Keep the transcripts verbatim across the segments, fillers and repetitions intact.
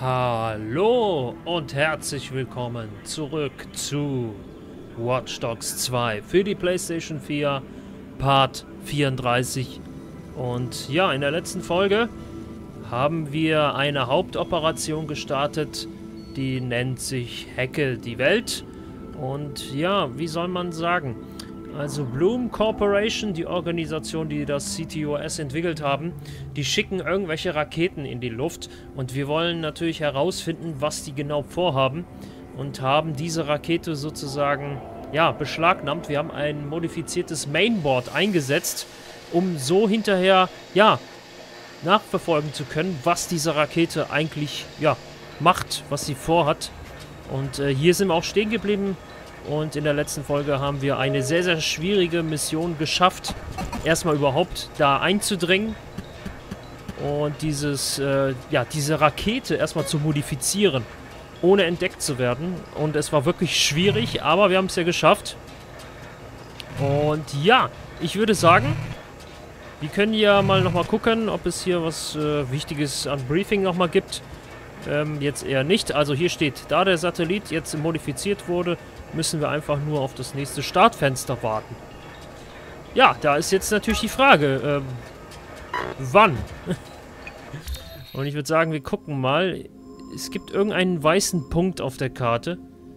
Hallo und herzlich willkommen zurück zu Watch Dogs zwei für die PlayStation vier, Part vierunddreißig. Und ja, in der letzten Folge haben wir eine Hauptoperation gestartet, die nennt sich Hacke die Welt. Und ja, wie soll man sagen? Also Bloom Corporation, die Organisation, die das C T O S entwickelt haben, die schicken irgendwelche Raketen in die Luft und wir wollen natürlich herausfinden, was die genau vorhaben und haben diese Rakete sozusagen, ja, beschlagnahmt. Wir haben ein modifiziertes Mainboard eingesetzt, um so hinterher, ja, nachverfolgen zu können, was diese Rakete eigentlich, ja, macht, was sie vorhat. Und äh, hier sind wir auch stehen geblieben. Und in der letzten Folge haben wir eine sehr, sehr schwierige Mission geschafft, erstmal überhaupt da einzudringen und dieses, äh, ja, diese Rakete erstmal zu modifizieren, ohne entdeckt zu werden. Und es war wirklich schwierig, aber wir haben es ja geschafft. Und ja, ich würde sagen, wir können ja mal nochmal gucken, ob es hier was äh, Wichtiges an Briefing nochmal gibt. Ähm, jetzt eher nicht. Also hier steht, da der Satellit jetzt modifiziert wurde, müssen wir einfach nur auf das nächste Startfenster warten. Ja, da ist jetzt natürlich die Frage, ähm, wann? Und ich würde sagen, wir gucken mal. Es gibt irgendeinen weißen Punkt auf der Karte.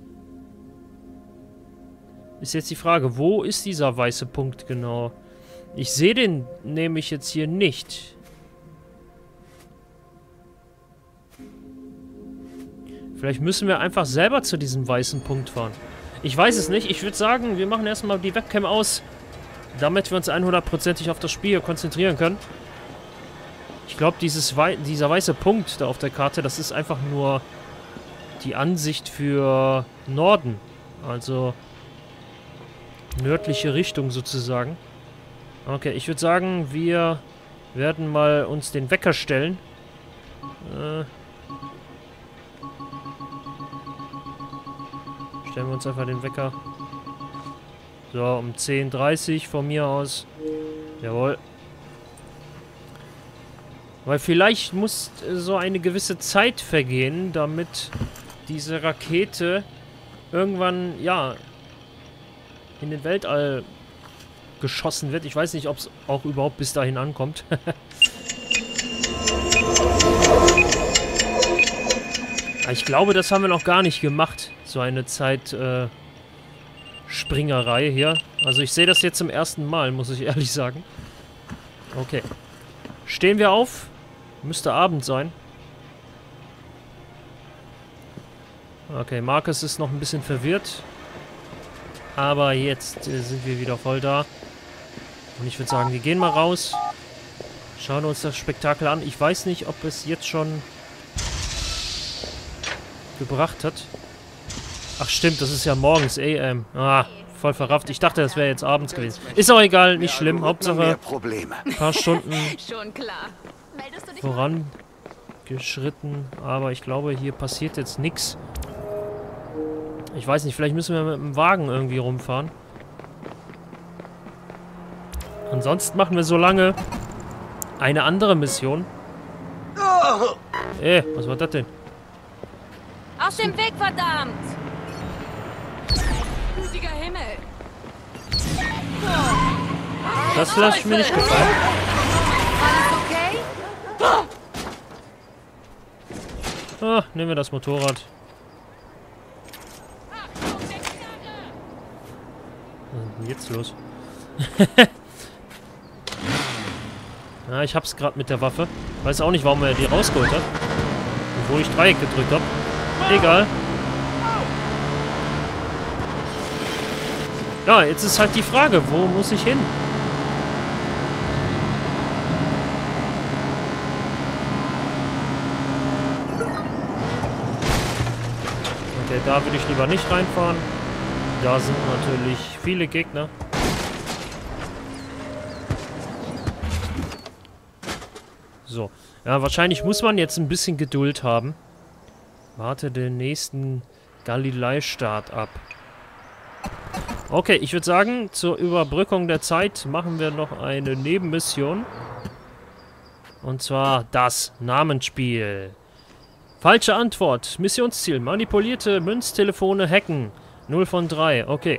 Ist jetzt die Frage, wo ist dieser weiße Punkt genau? Ich sehe den nämlich jetzt hier nicht. Vielleicht müssen wir einfach selber zu diesem weißen Punkt fahren. Ich weiß es nicht. Ich würde sagen, wir machen erstmal die Webcam aus, damit wir uns hundertprozentig auf das Spiel hier konzentrieren können. Ich glaube, dieses Wei dieser weiße Punkt da auf der Karte, das ist einfach nur die Ansicht für Norden. Also nördliche Richtung sozusagen. Okay, ich würde sagen, wir werden mal uns den Wecker stellen. Äh... Stellen wir uns einfach den Wecker. So, um zehn Uhr dreißig von mir aus. Jawohl. Weil vielleicht muss so eine gewisse Zeit vergehen, damit diese Rakete irgendwann, ja, in den Weltall geschossen wird. Ich weiß nicht, ob es auch überhaupt bis dahin ankommt. Ich glaube, das haben wir noch gar nicht gemacht. So eine Zeit, äh, Springerei hier. Also ich sehe das jetzt zum ersten Mal, muss ich ehrlich sagen. Okay. Stehen wir auf. Müsste Abend sein. Okay, Marcus ist noch ein bisschen verwirrt. Aber jetzt äh, sind wir wieder voll da. Und ich würde sagen, wir gehen mal raus. Schauen uns das Spektakel an. Ich weiß nicht, ob es jetzt schon gebracht hat. Ach stimmt, das ist ja morgens A M. Ah, voll verrafft. Ich dachte, das wäre jetzt abends gewesen. Ist auch egal, nicht schlimm. Hauptsache ein paar Stunden vorangeschritten. Aber ich glaube, hier passiert jetzt nichts. Ich weiß nicht, vielleicht müssen wir mit dem Wagen irgendwie rumfahren. Ansonsten machen wir so lange eine andere Mission. Äh, was war das denn? Aus dem Weg, verdammt! Gütiger Himmel! Das lasse ich mir nicht gefallen. Alles okay? Ah, nehmen wir das Motorrad. Was ist denn jetzt los? Ja, ich hab's gerade mit der Waffe. Weiß auch nicht, warum er die rausgeholt hat. Obwohl ich Dreieck gedrückt habe. Egal. Ja, jetzt ist halt die Frage, wo muss ich hin? Okay, da würde ich lieber nicht reinfahren. Da sind natürlich viele Gegner. So. Ja, wahrscheinlich muss man jetzt ein bisschen Geduld haben. Warte den nächsten Galilei-Start ab. Okay, ich würde sagen, zur Überbrückung der Zeit machen wir noch eine Nebenmission. Und zwar das Namensspiel. Falsche Antwort. Missionsziel. Manipulierte Münztelefone hacken. null von drei. Okay.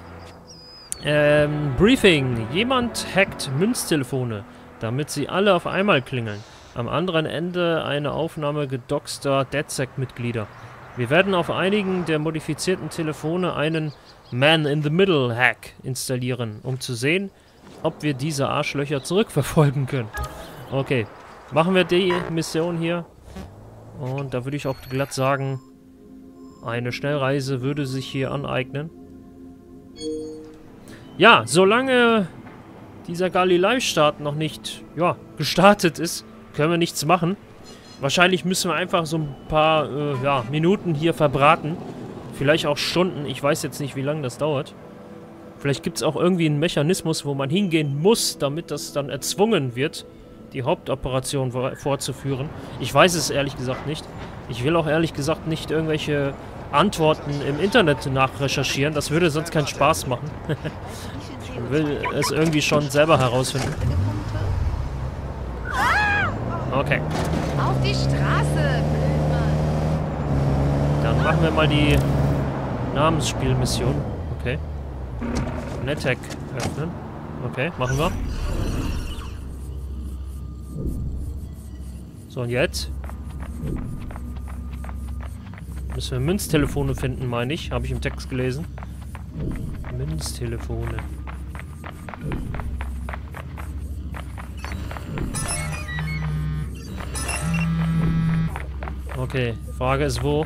Ähm, Briefing. Jemand hackt Münztelefone, damit sie alle auf einmal klingeln. Am anderen Ende eine Aufnahme gedoxter DedSec-Mitglieder. Wir werden auf einigen der modifizierten Telefone einen Man-in-the-Middle-Hack installieren, um zu sehen, ob wir diese Arschlöcher zurückverfolgen können. Okay, machen wir die Mission hier. Und da würde ich auch glatt sagen, eine Schnellreise würde sich hier aneignen. Ja, solange dieser Galilei-Start noch nicht, ja, gestartet ist, können wir nichts machen. Wahrscheinlich müssen wir einfach so ein paar, äh, ja, Minuten hier verbraten. Vielleicht auch Stunden. Ich weiß jetzt nicht, wie lange das dauert. Vielleicht gibt es auch irgendwie einen Mechanismus, wo man hingehen muss, damit das dann erzwungen wird, die Hauptoperation vorzuführen. Ich weiß es ehrlich gesagt nicht. Ich will auch ehrlich gesagt nicht irgendwelche Antworten im Internet nachrecherchieren. Das würde sonst keinen Spaß machen. Ich will es irgendwie schon selber herausfinden. Okay. Auf die Straße, Blödmann. Dann machen wir mal die Namensspielmission. Okay. NetHack öffnen. Okay, machen wir. So, und jetzt? Müssen wir Münztelefone finden, meine ich. Habe ich im Text gelesen. Münztelefone. Okay, Frage ist wo?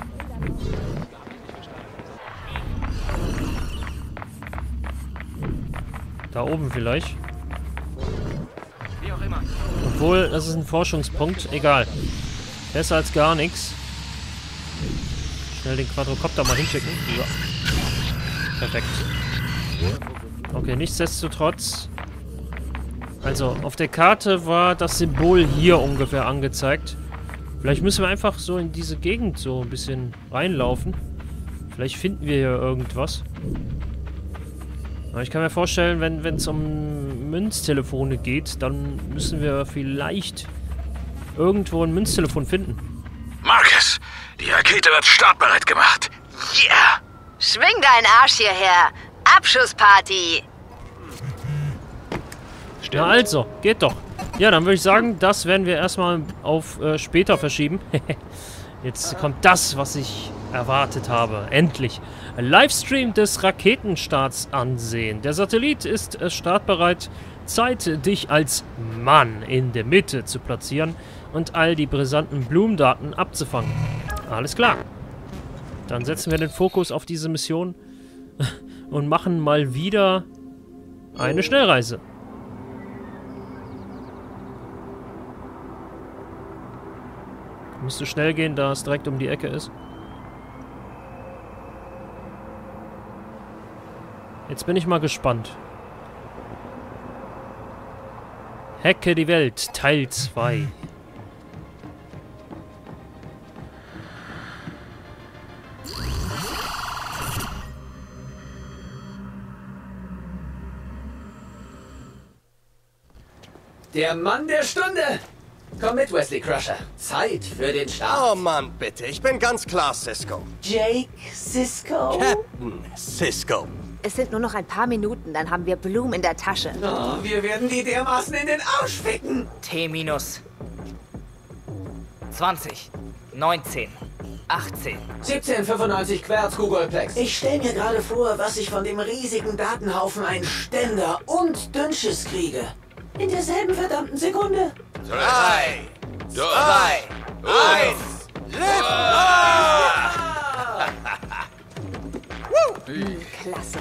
Da oben vielleicht. Wie auch immer. Obwohl, das ist ein Forschungspunkt. Egal. Besser als gar nichts. Schnell den Quadrocopter mal hinschicken. Ja. Perfekt. Okay, nichtsdestotrotz. Also, auf der Karte war das Symbol hier ungefähr angezeigt. Vielleicht müssen wir einfach so in diese Gegend so ein bisschen reinlaufen. Vielleicht finden wir hier irgendwas. Aber ich kann mir vorstellen, wenn es um Münztelefone geht, dann müssen wir vielleicht irgendwo ein Münztelefon finden. Marcus, die Rakete wird startbereit gemacht. Yeah! Schwing deinen Arsch hierher. Abschussparty. Ja, also, geht doch. Ja, dann würde ich sagen, das werden wir erstmal auf äh, später verschieben. Jetzt kommt das, was ich erwartet habe. Endlich. Livestream des Raketenstarts ansehen. Der Satellit ist äh, startbereit. Zeit, dich als Mann in der Mitte zu platzieren und all die brisanten Blumendaten abzufangen. Alles klar. Dann setzen wir den Fokus auf diese Mission und machen mal wieder eine Schnellreise. Müsste schnell gehen, da es direkt um die Ecke ist. Jetzt bin ich mal gespannt. Hacke die Welt, Teil zwei. Der Mann der Stunde! Komm mit, Wesley Crusher. Zeit für den Start. Oh Mann, bitte. Ich bin ganz klar Cisco. Jake Sisko. Captain Cisco. Es sind nur noch ein paar Minuten, dann haben wir Blumen in der Tasche. Oh, wir werden die dermaßen in den Arsch ficken. T minus zwanzig, neunzehn, achtzehn. siebzehnhundertfünfundneunzig Querz Googleplex. Ich stell mir gerade vor, was ich von dem riesigen Datenhaufen ein Ständer und Dünnschiss kriege. In derselben verdammten Sekunde. Drei, zwei, eins, lift Klasse.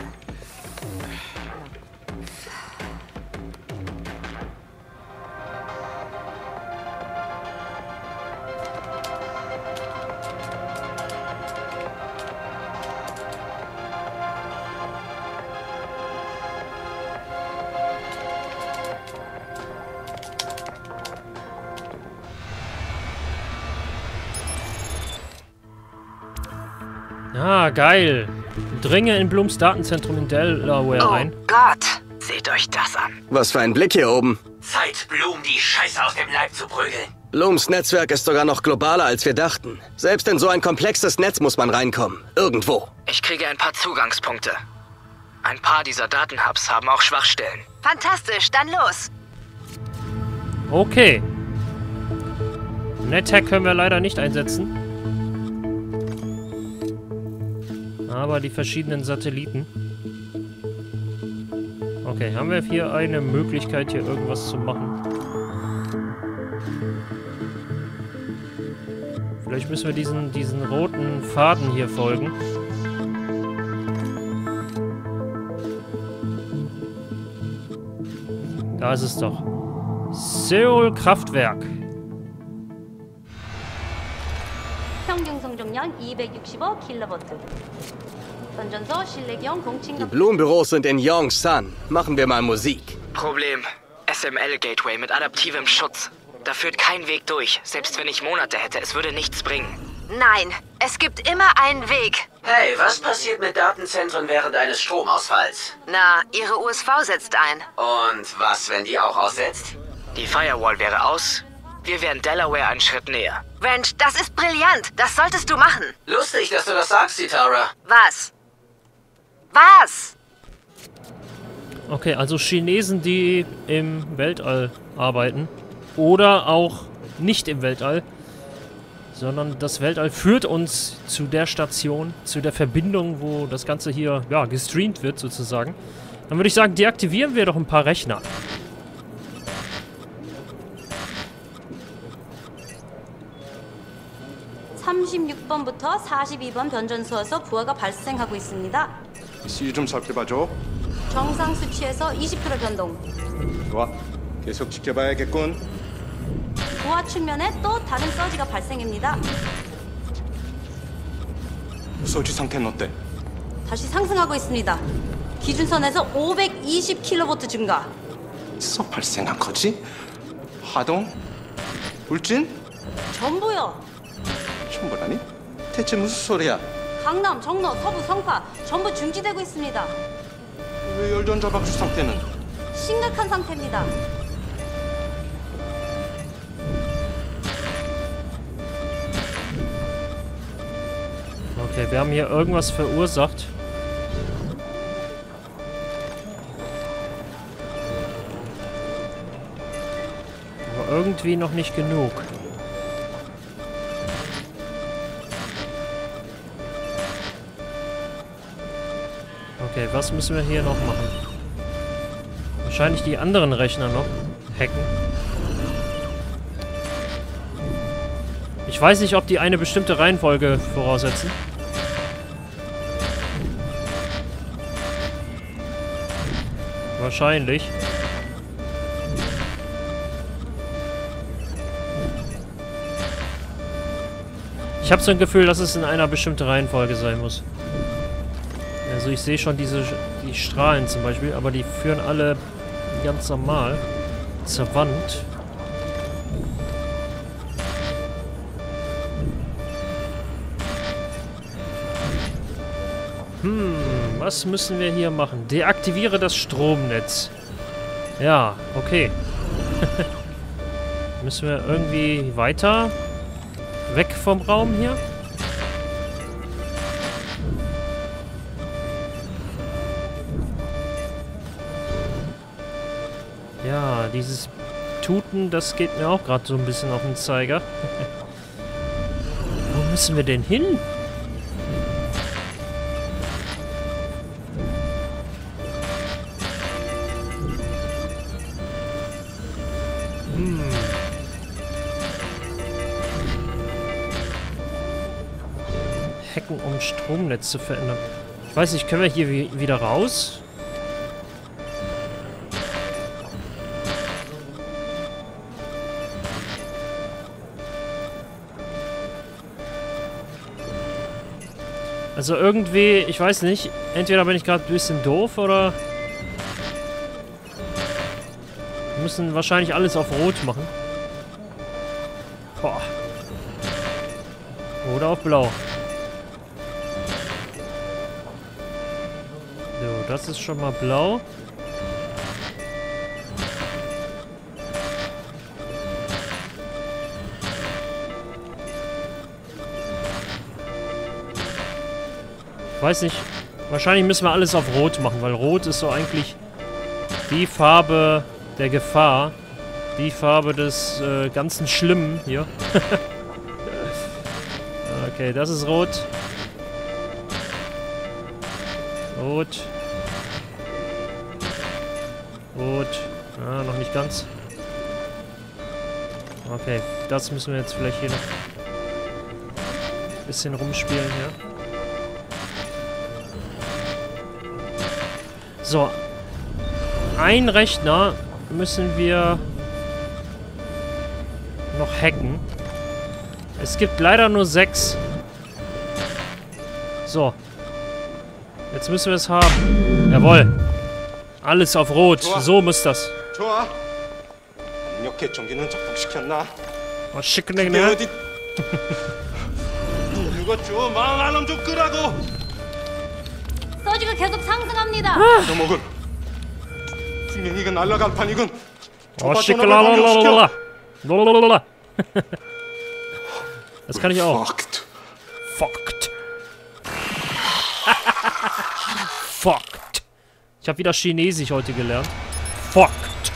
Ah, geil. Dringe in Blums Datenzentrum in Delaware ein. Oh Gott, seht euch das an. Was für ein Blick hier oben. Zeit, Blum die Scheiße aus dem Leib zu prügeln. Blooms Netzwerk ist sogar noch globaler, als wir dachten. Selbst in so ein komplexes Netz muss man reinkommen. Irgendwo. Ich kriege ein paar Zugangspunkte. Ein paar dieser Datenhubs haben auch Schwachstellen. Fantastisch, dann los. Okay. NetHack können wir leider nicht einsetzen. Aber die verschiedenen Satelliten. Okay, haben wir hier eine Möglichkeit, hier irgendwas zu machen? Vielleicht müssen wir diesen, diesen roten Faden hier folgen. Da ist es doch. Seoul Kraftwerk. 평균 성적량 이백육십오 킬로와트. 던전소 실내경 공칭. Die Bloom-Büros sind in Yongsan. Machen wir mal Musik. Problem. S M L-Gateway mit adaptivem Schutz. Da führt kein Weg durch. Selbst wenn ich Monate hätte, es würde nichts bringen. Nein, es gibt immer einen Weg. Hey, was passiert mit Datenzentren während eines Stromausfalls? Na, ihre U S V setzt ein. Und was, wenn die auch aussetzt? Die Firewall wäre aus. Wir wären Delaware einen Schritt näher. Ranch, das ist brillant. Das solltest du machen. Lustig, dass du das sagst, Sitara. Was? Was? Okay, also Chinesen, die im Weltall arbeiten. Oder auch nicht im Weltall. Sondern das Weltall führt uns zu der Station, zu der Verbindung, wo das Ganze hier, ja, gestreamt wird sozusagen. Dann würde ich sagen, deaktivieren wir doch ein paar Rechner. 삼십육 번부터 사십이 번 변전소에서 부하가 발생하고 있습니다. 씨 좀 살펴봐줘. 정상 수치에서 이십 퍼센트 변동. 좋아. 계속 지켜봐야겠군. 부하 측면에 또 다른 서지가 발생합니다. 소지 상태는 어때? 다시 상승하고 있습니다. 기준선에서 오백이십 킬로와트 증가. 서 발생한 거지? 하동? 울진? 전부요. 전부라니? 대체 무슨 소리야? 강남, 정로, 서부, 성파 전부 중지되고 있습니다. 왜 열전자 박수 상태는? 심각한 상태입니다. Okay, wir haben hier irgendwas verursacht. Aber irgendwie noch nicht genug. Okay, was müssen wir hier noch machen? Wahrscheinlich die anderen Rechner noch hacken. Ich weiß nicht, ob die eine bestimmte Reihenfolge voraussetzen. Wahrscheinlich. Ich habe so ein Gefühl, dass es in einer bestimmten Reihenfolge sein muss. Also ich sehe schon diese die Strahlen zum Beispiel, aber die führen alle ganz normal zur Wand. Hm, was müssen wir hier machen? Deaktiviere das Stromnetz. Ja, okay. Müssen wir irgendwie weiter weg vom Raum hier? Ja, dieses Tuten, das geht mir auch gerade so ein bisschen auf den Zeiger. Wo müssen wir denn hin? Hm. Hacken, um Stromnetz zu verändern. Ich weiß nicht, können wir hier wie wieder raus? Also irgendwie, ich weiß nicht, entweder bin ich gerade ein bisschen doof oder wir müssen wahrscheinlich alles auf Rot machen. Boah. Oder auf Blau. So, das ist schon mal blau. Weiß nicht. Wahrscheinlich müssen wir alles auf Rot machen, weil Rot ist so eigentlich die Farbe der Gefahr. Die Farbe des äh, ganzen Schlimmen hier. Okay, das ist Rot. Rot. Rot. Ah, noch nicht ganz. Okay, das müssen wir jetzt vielleicht hier noch ein bisschen rumspielen hier. So. Ein Rechner müssen wir noch hacken. Es gibt leider nur sechs. So. Jetzt müssen wir es haben. Jawohl. Alles auf Rot. So muss das. 좋아. 강력해 전기는 접속시켰나? 어, 시끄러네. 어디? 이거 좀 망하는 좀 끄라고. 소주가 계속 상승합니다. 너목은 분명히 이건 날라간 판이군. Oh, Schickelalala. Lalalala. Das kann ich auch. Fucked. Fucked. Fucked. Ich habe wieder Chinesisch heute gelernt. Fucked.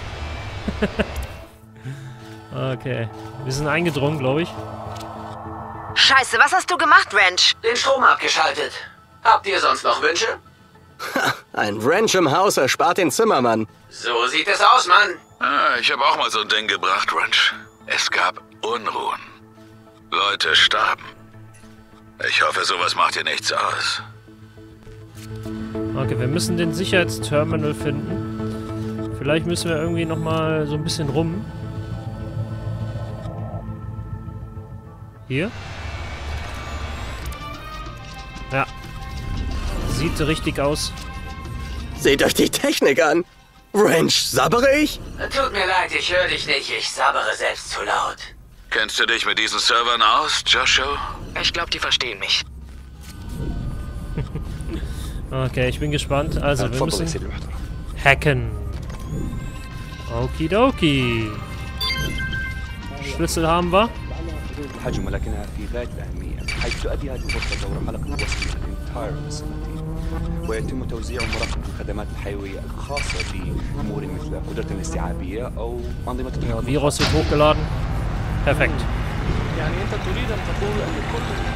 Okay. Wir sind eingedrungen, glaube ich. Scheiße, was hast du gemacht, Wrench? Den Strom abgeschaltet. Habt ihr sonst noch Wünsche? Ein Wrench im Haus erspart den Zimmermann. So sieht es aus, Mann. Ah, ich habe auch mal so ein Ding gebracht, Wrench. Es gab Unruhen. Leute starben. Ich hoffe, sowas macht dir nichts aus. Okay, wir müssen den Sicherheitsterminal finden. Vielleicht müssen wir irgendwie nochmal so ein bisschen rum. Hier? Ja. Sieht richtig aus. Seht euch die Technik an. Wrench, sabbere ich? Tut mir leid, ich höre dich nicht. Ich sabbere selbst zu laut. Kennst du dich mit diesen Servern aus, Joshua? Ich glaube, die verstehen mich. Okay, ich bin gespannt. Also, wir müssen hacken. Okidoki. Schlüssel haben wir. حجم ولكنها في غاية الأهمية حيث تؤدي هذه الغرفة دور حلقة وصل الانتاير فاسيلتي ويتم توزيع مراقبة الخدمات الحيوية الخاصة بأمور مثل قدرة الاستيعابية أو أنظمة الحفاظ. Virus wird hochgeladen. Perfekt. يعني أنت تريد أن تقول أن كل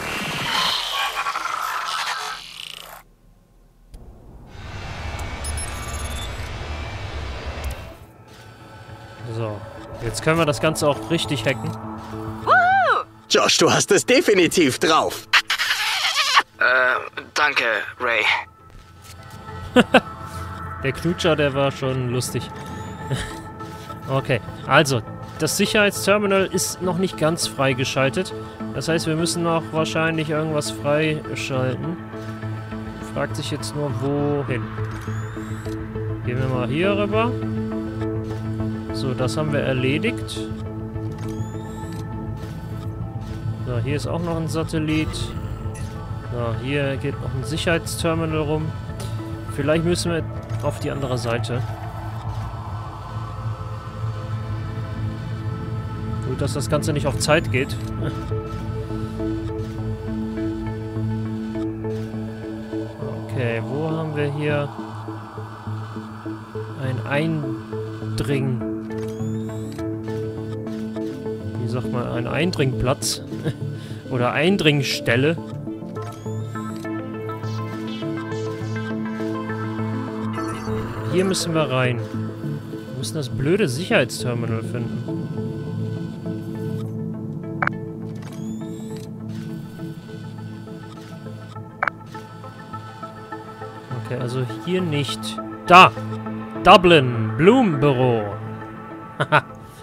So, jetzt können wir das Ganze auch richtig hacken. Josh, du hast es definitiv drauf. Äh, danke, Ray. Der Knutscher, der war schon lustig. Okay, also, das Sicherheitsterminal ist noch nicht ganz freigeschaltet. Das heißt, wir müssen noch wahrscheinlich irgendwas freischalten. Fragt sich jetzt nur, wohin. Gehen wir mal hier rüber. So, das haben wir erledigt. So, hier ist auch noch ein Satellit. So, hier geht noch ein Sicherheitsterminal rum. Vielleicht müssen wir auf die andere Seite. Gut, dass das Ganze nicht auf Zeit geht. Okay, wo haben wir hier ein Eindring... Wie sagt man, ein Eindringplatz? Oder Eindringstelle? Hier müssen wir rein. Wir müssen das blöde Sicherheitsterminal finden. Okay, also hier nicht. Da! Dublin! Blumenbüro! Haha.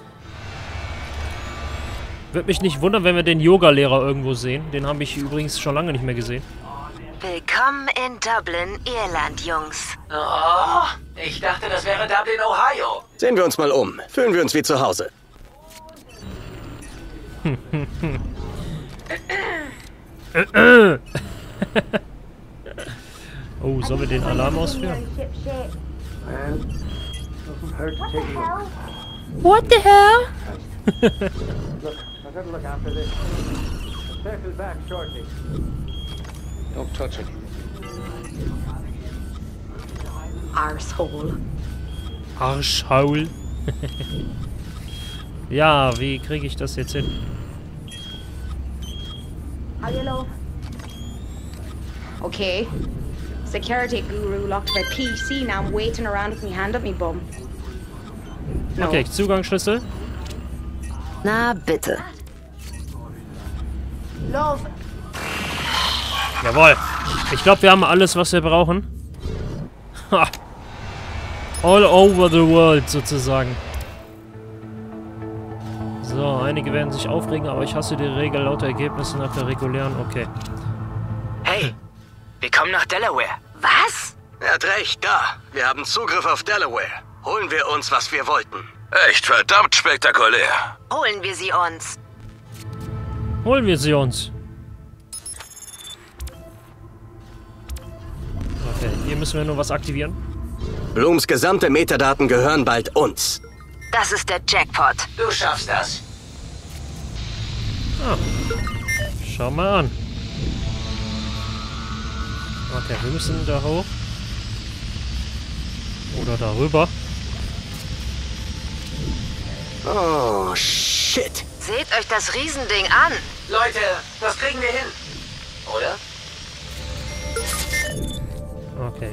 Würde mich nicht wundern, wenn wir den Yoga-Lehrer irgendwo sehen. Den habe ich übrigens schon lange nicht mehr gesehen. Willkommen in Dublin, Irland, Jungs. Oh, ich dachte, das wäre Dublin, Ohio. Sehen wir uns mal um. Fühlen wir uns wie zu Hause. Oh, sollen wir den Alarm ausführen? What the hell? Don't touch it. Arshole. Arschhaul. Ja, wie kriege ich das jetzt hin? Hello. Okay. Security guru locked my P C. Now I'm waiting around with my hand up my bum. No. Okay, Zugangsschlüssel. Na, bitte. Love. Jawohl. Ich glaube, wir haben alles, was wir brauchen. Ha. All over the world, sozusagen. So, einige werden sich aufregen, aber ich hasse die Regel lauter Ergebnisse nach der regulären. Okay. Hey, wir kommen nach Delaware. Was? Er hat recht, da. Wir haben Zugriff auf Delaware. Holen wir uns, was wir wollten. Echt verdammt spektakulär. Holen wir sie uns. Holen wir sie uns. Okay, hier müssen wir nur was aktivieren. Blooms gesamte Metadaten gehören bald uns. Das ist der Jackpot. Du schaffst das. Ah. Schau mal an. Okay, wir müssen da hoch. Oder darüber. Oh, shit. Seht euch das Riesending an. Leute, das kriegen wir hin. Oder? Okay.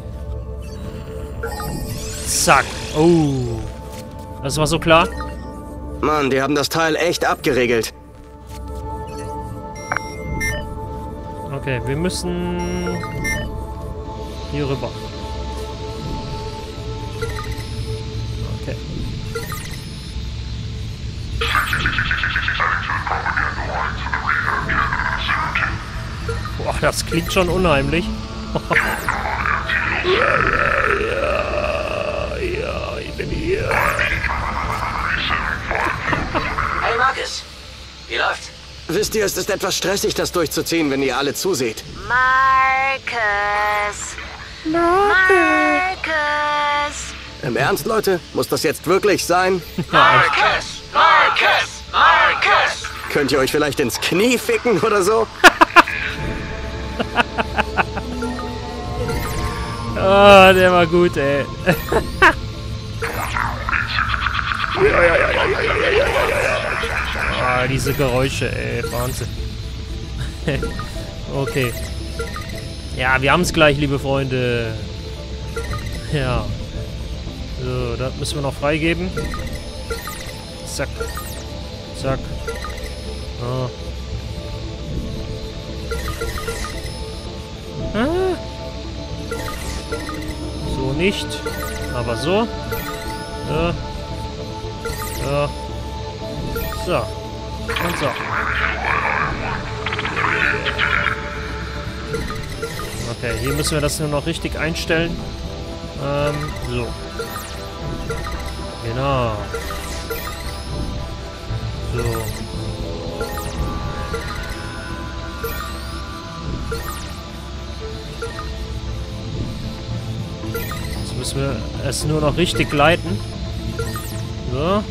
Zack. Oh. Das war so klar. Mann, die haben das Teil echt abgeregelt. Okay, wir müssen hier rüber. Okay. Boah, das klingt schon unheimlich. Ja, ja, ich bin hier. Hey Marcus, wie läuft's? Wisst ihr, es ist etwas stressig, das durchzuziehen, wenn ihr alle zuseht. Marcus. Marcus. Im Ernst, Leute? Muss das jetzt wirklich sein? Marcus! Marcus! Marcus! Könnt ihr euch vielleicht ins Knie ficken oder so? Ah, der war gut, ey. Ah, diese Geräusche, ey. Wahnsinn. Okay. Ja, wir haben es gleich, liebe Freunde. Ja. So, das müssen wir noch freigeben. Zack. Zack. Ah. Ah. So nicht. Aber so. Ja. Ja. So. Und so. Okay, hier müssen wir das nur noch richtig einstellen. Ähm, so. Genau. So. Jetzt müssen wir es nur noch richtig leiten. So.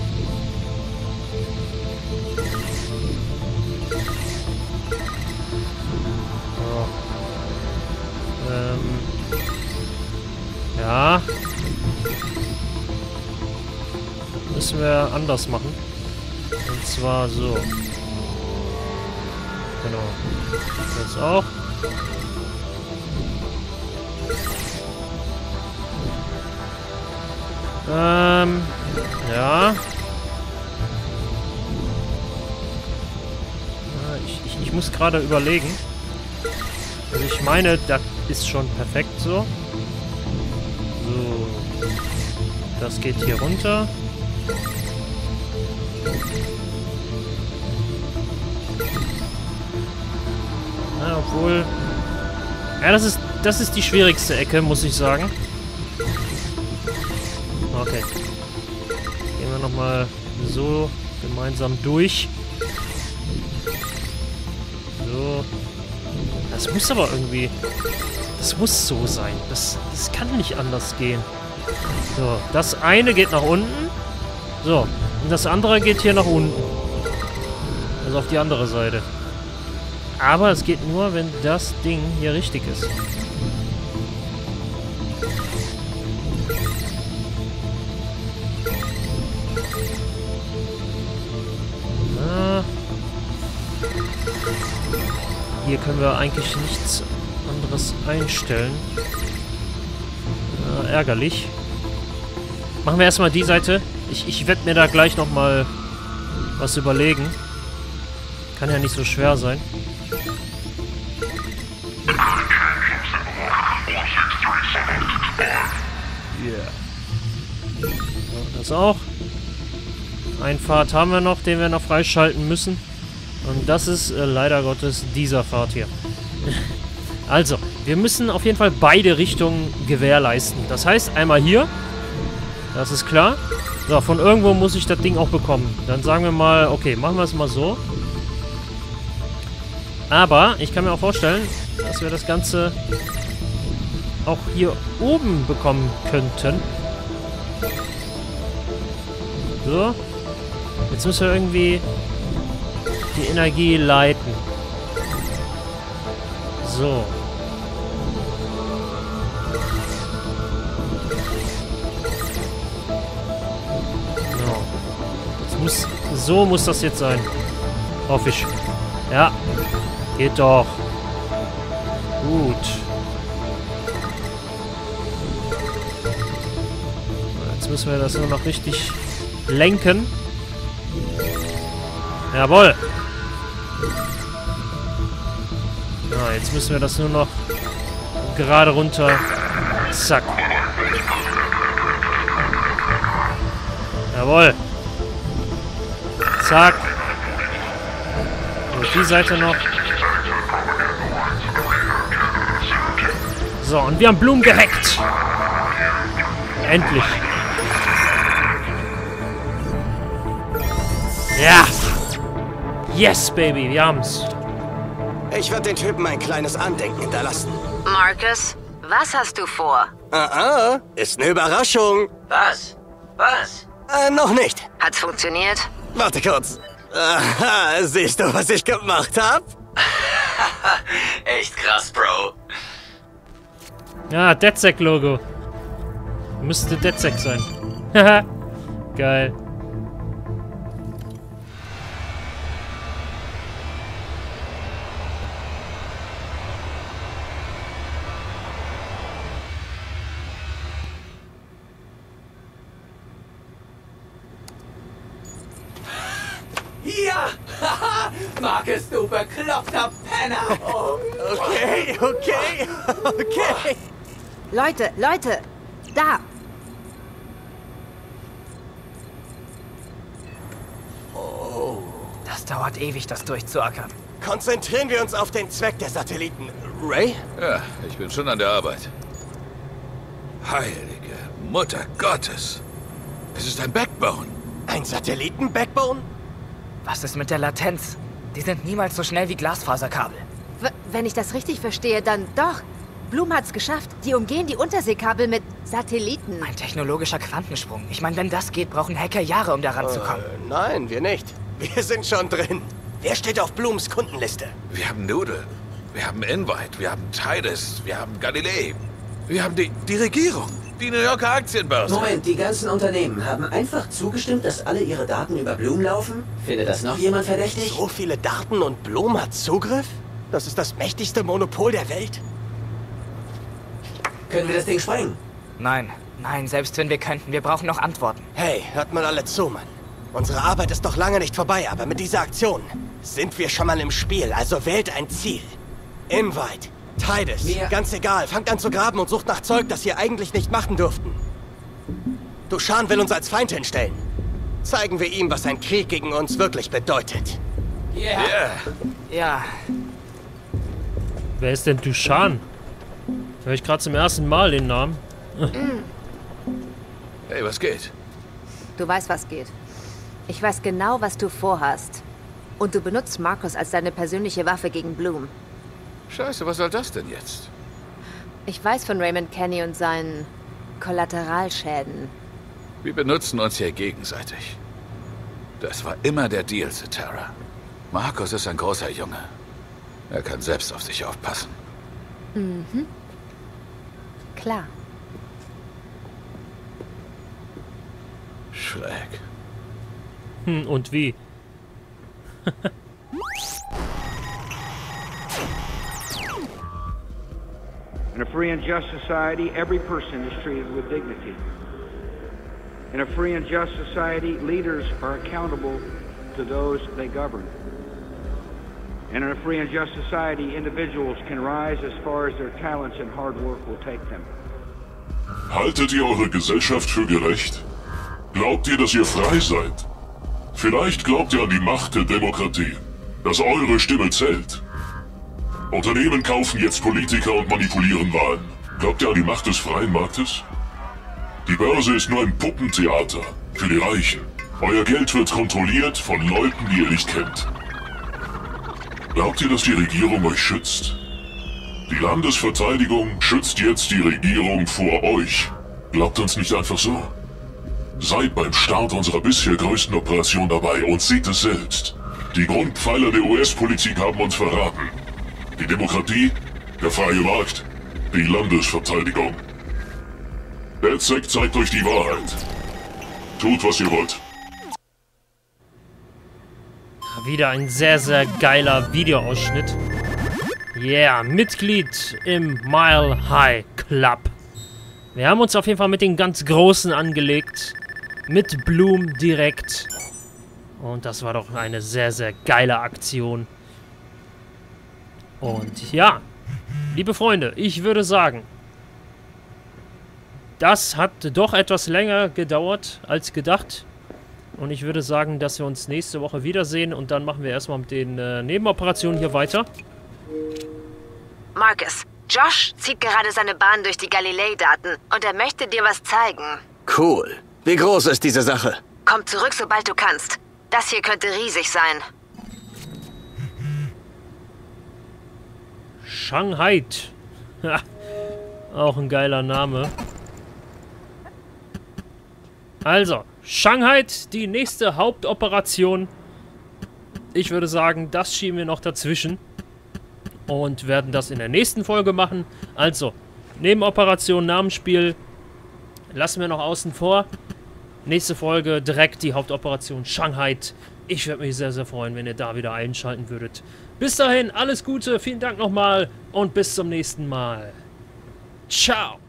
Ja. Müssen wir anders machen. Und zwar so. Genau. Das auch. Ähm. Ja. Ich, ich, ich muss gerade überlegen. Also ich meine, das ist schon perfekt so. So. Das geht hier runter. Ja, obwohl... Ja, das ist, das ist die schwierigste Ecke, muss ich sagen. Okay. Gehen wir nochmal so gemeinsam durch. So. Das muss aber irgendwie... Das muss so sein. Das, das kann nicht anders gehen. So, das eine geht nach unten. So, und das andere geht hier nach unten. Also auf die andere Seite. Aber es geht nur, wenn das Ding hier richtig ist. Na. Hier können wir eigentlich nichts anderes einstellen. Na, ärgerlich. Machen wir erstmal die Seite. Ich, ich werde mir da gleich nochmal was überlegen. Kann ja nicht so schwer sein. Yeah. Das auch. Ein Pfad haben wir noch, den wir noch freischalten müssen. Und das ist äh, leider Gottes dieser Pfad hier. Also, wir müssen auf jeden Fall beide Richtungen gewährleisten. Das heißt, einmal hier. Das ist klar. So, von irgendwo muss ich das Ding auch bekommen. Dann sagen wir mal, okay, machen wir es mal so. Aber ich kann mir auch vorstellen, dass wir das Ganze auch hier oben bekommen könnten. So. Jetzt müssen wir irgendwie die Energie leiten. So. So. Das muss, so muss das jetzt sein. Hoffe ich. Ja. Geht doch. Gut. Jetzt müssen wir das nur noch richtig lenken. Jawohl. Ja, jetzt müssen wir das nur noch gerade runter. Zack. Jawohl. Zack. Und die Seite noch. So, und wir haben Bloom gehackt. Endlich. Ja. Yes, Baby, wir haben's. Ich werde den Typen ein kleines Andenken hinterlassen. Marcus, was hast du vor? Ah, ah, ist eine Überraschung. Was? Was? Äh, noch nicht. Hat's funktioniert? Warte kurz. Aha, siehst du, was ich gemacht hab? Echt krass, Bro. Ja, DedSec-Logo. Müsste DedSec sein. Haha. Geil. Ja! Marcus, du bekloppter Penner! Oh. Okay, okay, okay. Leute, Leute, da! Oh. Das dauert ewig, das durchzuackern. Konzentrieren wir uns auf den Zweck der Satelliten. Ray? Ja, ich bin schon an der Arbeit. Heilige Mutter Gottes. Es ist ein Backbone. Ein Satelliten-Backbone? Was ist mit der Latenz? Die sind niemals so schnell wie Glasfaserkabel. W wenn ich das richtig verstehe, dann doch. Bloom hat's geschafft. Die umgehen die Unterseekabel mit Satelliten. Ein technologischer Quantensprung. Ich meine, wenn das geht, brauchen Hacker Jahre, um daran äh, zu kommen. Nein, wir nicht. Wir sind schon drin. Wer steht auf Blooms Kundenliste? Wir haben Noodle. Wir haben Invite. Wir haben Titus. Wir haben Galilei. Wir haben die, die Regierung. Die New Yorker Aktienbörse. Moment, die ganzen Unternehmen haben einfach zugestimmt, dass alle ihre Daten über Bloom laufen? Findet das noch jemand verdächtig? So viele Daten und Bloom hat Zugriff? Das ist das mächtigste Monopol der Welt. Können wir das Ding sprengen? Nein, nein, selbst wenn wir könnten, wir brauchen noch Antworten. Hey, hört mal alle zu, Mann. Unsere Arbeit ist noch lange nicht vorbei, aber mit dieser Aktion sind wir schon mal im Spiel, also wählt ein Ziel. Invite. Titus, Mir ganz egal, fangt an zu graben und sucht nach Zeug, das ihr eigentlich nicht machen dürften. Dushan will uns als Feind hinstellen. Zeigen wir ihm, was ein Krieg gegen uns wirklich bedeutet. Ja. Yeah. Yeah. Ja. Wer ist denn Dushan? Hör ich gerade zum ersten Mal den Namen. Hey, was geht? Du weißt, was geht. Ich weiß genau, was du vorhast. Und du benutzt Marcus als deine persönliche Waffe gegen Bloom. Scheiße, was soll das denn jetzt? Ich weiß von Raymond Kenny und seinen Kollateralschäden. Wir benutzen uns hier gegenseitig. Das war immer der Deal, Cetera. Marcus ist ein großer Junge. Er kann selbst auf sich aufpassen. Mhm. Klar. Schräg. Hm, und wie? In a free and just society, every person is treated with dignity. In a free and just society, leaders are accountable to those they govern. And in a free and just society, individuals can rise as far as their talents and hard work will take them. Haltet ihr eure Gesellschaft für gerecht? Glaubt ihr, dass ihr frei seid? Vielleicht glaubt ihr an die Macht der Demokratie, dass eure Stimme zählt. Unternehmen kaufen jetzt Politiker und manipulieren Wahlen. Glaubt ihr an die Macht des freien Marktes? Die Börse ist nur ein Puppentheater für die Reichen. Euer Geld wird kontrolliert von Leuten, die ihr nicht kennt. Glaubt ihr, dass die Regierung euch schützt? Die Landesverteidigung schützt jetzt die Regierung vor euch. Glaubt uns nicht einfach so. Seid beim Start unserer bisher größten Operation dabei und seht es selbst. Die Grundpfeiler der U S-Politik haben uns verraten. Die Demokratie, der freie Markt, die Landesverteidigung. DedSec zeigt euch die Wahrheit. Tut, was ihr wollt. Wieder ein sehr, sehr geiler Videoausschnitt. Yeah, Mitglied im Mile High Club. Wir haben uns auf jeden Fall mit den ganz Großen angelegt. Mit Bloom direkt. Und das war doch eine sehr, sehr geile Aktion. Und ja, liebe Freunde, ich würde sagen, das hat doch etwas länger gedauert als gedacht. Und ich würde sagen, dass wir uns nächste Woche wiedersehen. Und dann machen wir erstmal mit den äh, Nebenoperationen hier weiter. Marcus, Josh zieht gerade seine Bahn durch die Galilei-Daten und er möchte dir was zeigen. Cool. Wie groß ist diese Sache? Komm zurück, sobald du kannst. Das hier könnte riesig sein. Shanghai. Auch ein geiler Name. Also, Shanghai, die nächste Hauptoperation. Ich würde sagen, das schieben wir noch dazwischen. Und werden das in der nächsten Folge machen. Also, Nebenoperation, Namensspiel lassen wir noch außen vor. Nächste Folge direkt die Hauptoperation Shanghai. Ich würde mich sehr, sehr freuen, wenn ihr da wieder einschalten würdet. Bis dahin, alles Gute, vielen Dank nochmal und bis zum nächsten Mal. Ciao.